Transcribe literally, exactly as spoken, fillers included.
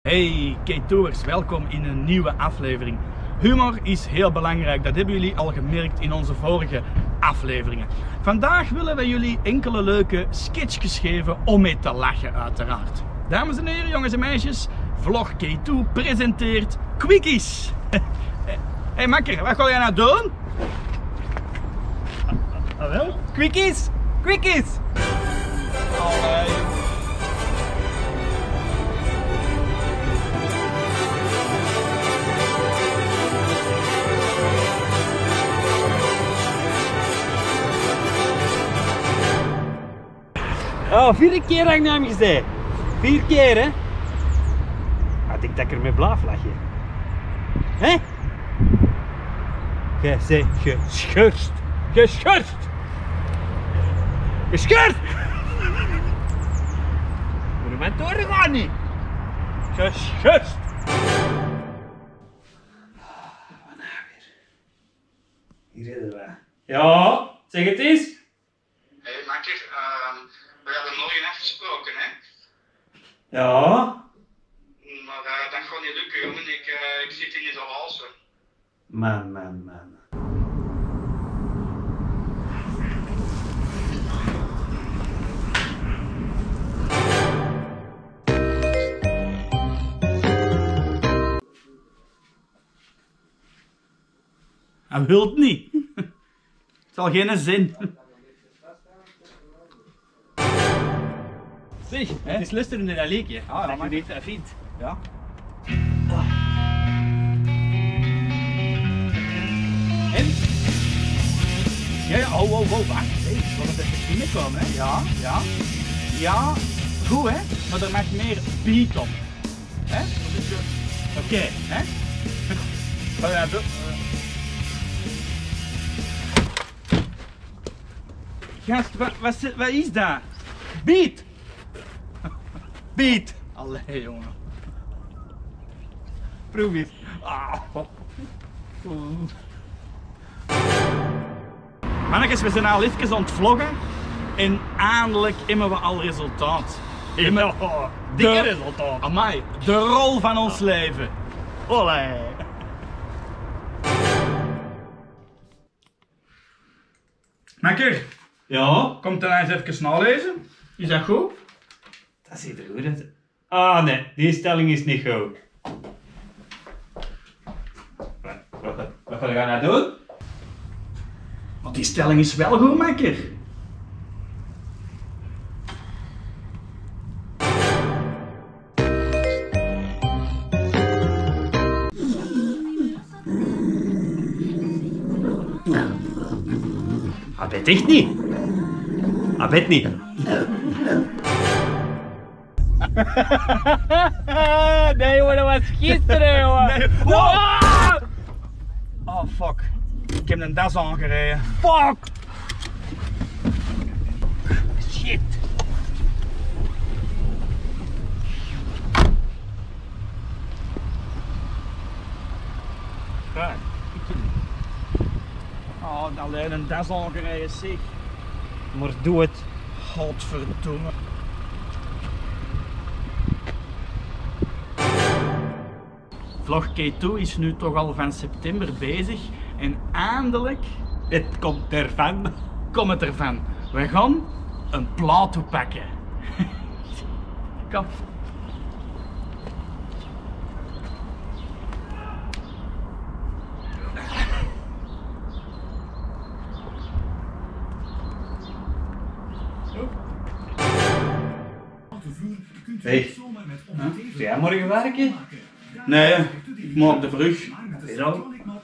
Hey K-Toers, welkom in een nieuwe aflevering. Humor is heel belangrijk, dat hebben jullie al gemerkt in onze vorige afleveringen. Vandaag willen we jullie enkele leuke sketchjes geven om mee te lachen uiteraard. Dames en heren, jongens en meisjes, Vlog K twee presenteert Quickies. Hey makker, wat ga jij nou doen? Ah wel? Quickies! Quickies! Allee. Oh, vier keer heb ik naar hem gezegd. Vier keer, hè? Had ik dat ik ermee blaaf lachen. Hé? Gij zei geschurst. Geschurst! Geschurst! Moet je mij doorgaan niet? Geschurst! Wat nou weer? Hier redden we. Ja, zeg het eens. Hé hey, makker, uh, we hadden morgen afgesproken hè? Ja. Maar uh, dat gaat niet lukken jongen, ik, uh, ik zit in isolatie. Man, man, man. Hij wilt niet. Het zal geen zin. Zeg, het is luisteren in dat leekje. Ah, dat dat mag je dit vindt. Ja. En? Ja, ja, oh, oh, oh, wacht. Hey, we willen er even binnenkomen, hè? Ja, ja. Ja, goed, hè? Maar er mag meer beat op. Hè? Oké, okay, hè? Wat ga je doen? Gast, wat, wat, wat is dat? Beat! Beat! Allee, jongen. Proef eens. Ah. Mannetjes, we zijn al even aan het vloggen en eindelijk hebben we al resultaat. Ja, dikke de, resultaat. Amai, de rol van ons leven. Olé. Makker, Ja? komt dan eens even nalezen. Is dat goed? Dat ziet er goed uit. Ah nee, die stelling is niet goed. Wat, wat, wat ga je nou doen? Want die stelling is wel goed, makker. Ah, weet echt niet. Ah, weet niet. Nee jongen, dat was gisteren jongen. Nee. Oh! Oh fuck. Ik heb een das aangereden. Fuck! Shit! Kijk. Oh, alleen een das aangereden, zeg. Maar doe het. Godverdomme. Vlog K twee is nu toch al van september bezig en eindelijk Het komt ervan. komt het ervan. We gaan een plato pakken. Kom. Hey, huh? Ga jij morgen werken? Nee, ik maak de brug. Waarom?